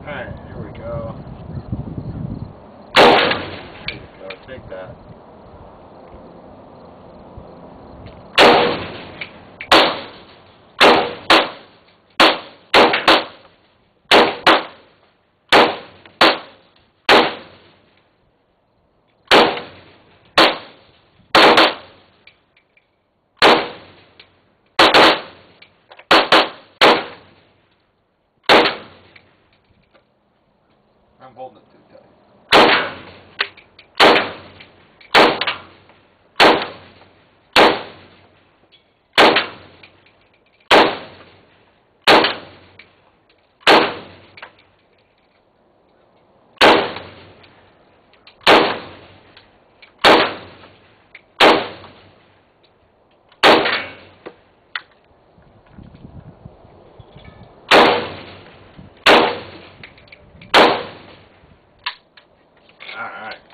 Alright, here we go. There you go, take that. I'm holding it too tight. Alright.